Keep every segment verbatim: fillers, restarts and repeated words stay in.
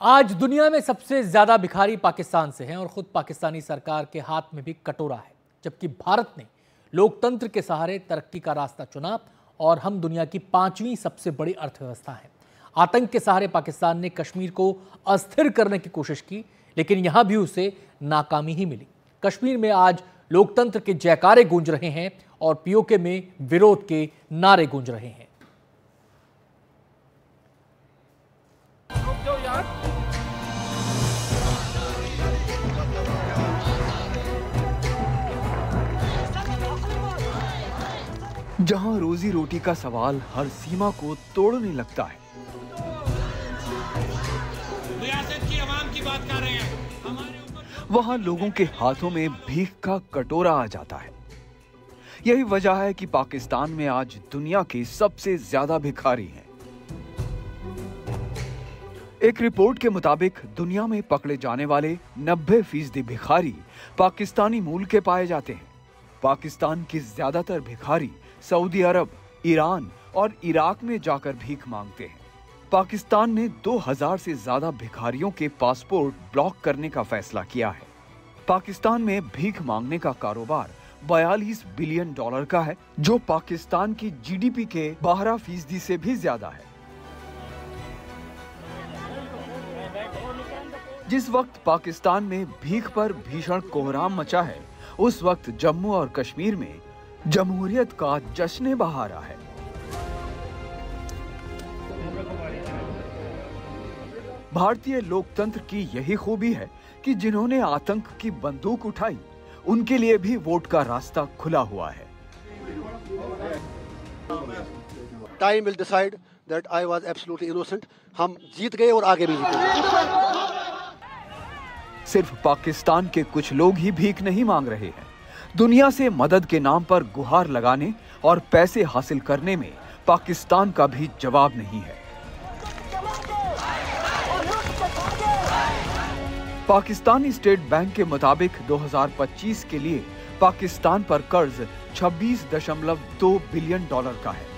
आज दुनिया में सबसे ज्यादा भिखारी पाकिस्तान से हैं और खुद पाकिस्तानी सरकार के हाथ में भी कटोरा है, जबकि भारत ने लोकतंत्र के सहारे तरक्की का रास्ता चुना और हम दुनिया की पांचवी सबसे बड़ी अर्थव्यवस्था हैं। आतंक के सहारे पाकिस्तान ने कश्मीर को अस्थिर करने की कोशिश की, लेकिन यहां भी उसे नाकामी ही मिली। कश्मीर में आज लोकतंत्र के जयकारे गूंज रहे हैं और पीओके में विरोध के नारे गूंज रहे हैं। जहां रोजी रोटी का सवाल हर सीमा को तोड़ने लगता है, रियासत की आवाम की बात कर रहे हैं, हमारे ऊपर वहां लोगों के हाथों में भीख का कटोरा आ जाता है। यही वजह है कि पाकिस्तान में आज दुनिया के सबसे ज्यादा भिखारी हैं। एक रिपोर्ट के मुताबिक दुनिया में पकड़े जाने वाले नब्बे फीसदी भिखारी पाकिस्तानी मूल के पाए जाते हैं। पाकिस्तान के ज्यादातर भिखारी सऊदी अरब, ईरान और इराक में जाकर भीख मांगते हैं। पाकिस्तान ने दो हज़ार से ज्यादा भिखारियों के पासपोर्ट ब्लॉक करने का फैसला किया है। पाकिस्तान में भीख मांगने का कारोबार बयालीस बिलियन डॉलर का है, जो पाकिस्तान की जीडीपी के बारह फीसदी से भी ज्यादा है। जिस वक्त पाकिस्तान में भीख पर भीषण कोहराम मचा है, उस वक्त जम्मू और कश्मीर में जमहूरियत का जश्न बहारा है। भारतीय लोकतंत्र की यही खूबी है कि जिन्होंने आतंक की बंदूक उठाई, उनके लिए भी वोट का रास्ता खुला हुआ है। Time will decide that I was absolutely innocent. हम जीत गए और आगे भी जीतेंगे। सिर्फ पाकिस्तान के कुछ लोग ही भीख नहीं मांग रहे हैं। दुनिया से मदद के नाम पर गुहार लगाने और पैसे हासिल करने में पाकिस्तान का भी जवाब नहीं है। पाकिस्तानी स्टेट बैंक के मुताबिक दो हज़ार पच्चीस के लिए पाकिस्तान पर कर्ज छब्बीस दशमलव दो बिलियन डॉलर का है।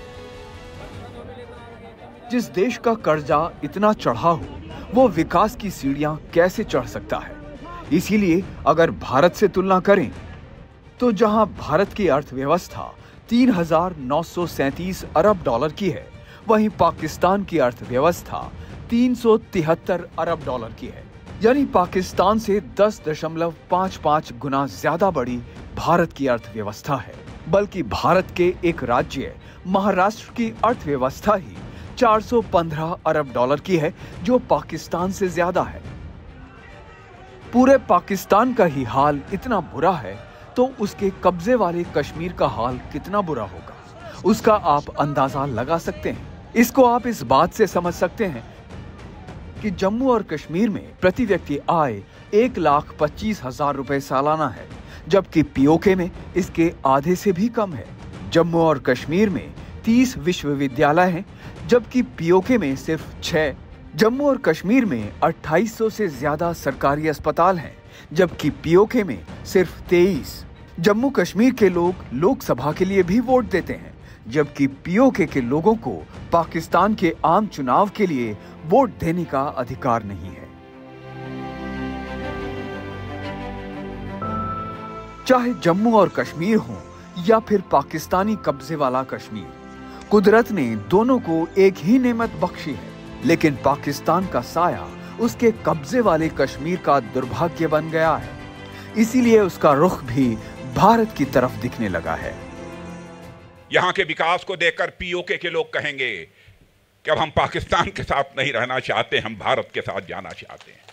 जिस देश का कर्जा इतना चढ़ा हो, वो विकास की सीढ़ियां कैसे चढ़ सकता है? इसीलिए अगर भारत से तुलना करें तो जहां भारत की अर्थव्यवस्था तीन हजार नौ सौ सैंतीस अरब डॉलर की है, वहीं पाकिस्तान की अर्थव्यवस्था तीन सौ तिहत्तर अरब डॉलर की है। यानी पाकिस्तान से दस दशमलव पाँच पाँच गुना ज्यादा बड़ी भारत की अर्थव्यवस्था है। बल्कि भारत के एक राज्य महाराष्ट्र की अर्थव्यवस्था ही चार सौ पंद्रह अरब डॉलर की है, जो पाकिस्तान से ज्यादा है। पूरे पाकिस्तान का ही हाल इतना बुरा है, तो उसके कब्जे वाले कश्मीर का हाल कितना बुरा होगा, उसका आप अंदाजा लगा सकते हैं। इसको आप इस बात से समझ सकते हैं कि जम्मू और कश्मीर में प्रति व्यक्ति आय एक लाख पच्चीस हजार रुपए सालाना है, जबकि पीओके में इसके आधे से भी कम है। जम्मू और कश्मीर में तीस विश्वविद्यालय हैं, जबकि पीओके में सिर्फ छह। जम्मू और कश्मीर में अट्ठाईस सौ से ज्यादा सरकारी अस्पताल हैं, जबकि पीओके में सिर्फ तेईस। जम्मू कश्मीर के लोग लोकसभा के लिए भी वोट देते हैं, जबकि पीओके के लोगों को पाकिस्तान के आम चुनाव के लिए वोट देने का अधिकार नहीं है। चाहे जम्मू और कश्मीर हो या फिर पाकिस्तानी कब्जे वाला कश्मीर, कुदरत ने दोनों को एक ही नेमत बख्शी है, लेकिन पाकिस्तान का साया उसके कब्जे वाले कश्मीर का दुर्भाग्य बन गया है। इसीलिए उसका रुख भी भारत की तरफ दिखने लगा है। यहां के विकास को देखकर पीओके के लोग कहेंगे कि अब हम पाकिस्तान के साथ नहीं रहना चाहते, हम भारत के साथ जाना चाहते हैं।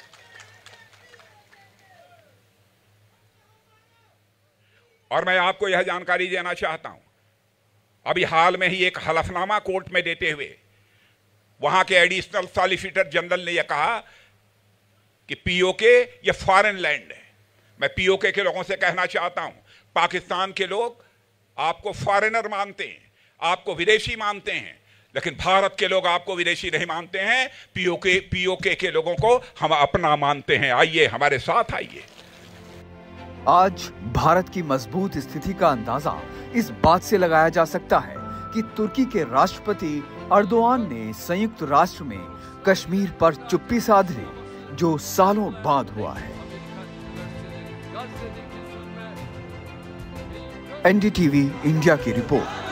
और मैं आपको यह जानकारी देना चाहता हूं, अभी हाल में ही एक हलफनामा कोर्ट में देते हुए वहां के एडिशनल सॉलिसिटर जनरल ने यह कहा कि पीओके ये फॉरेन लैंड है। मैं पीओके के लोगों से कहना चाहता हूं, पाकिस्तान के लोग आपको फॉरेनर मानते हैं, आपको विदेशी मानते हैं, लेकिन भारत के लोग आपको विदेशी नहीं मानते हैं। पीओके पीओके के लोगों को हम अपना मानते हैं। आइए हमारे साथ आइए। आज भारत की मजबूत स्थिति का अंदाजा इस बात से लगाया जा सकता है कि तुर्की के राष्ट्रपति अर्दोआन ने संयुक्त राष्ट्र में कश्मीर पर चुप्पी साध ले, जो सालों बाद हुआ है। एनडीटीवी इंडिया की रिपोर्ट।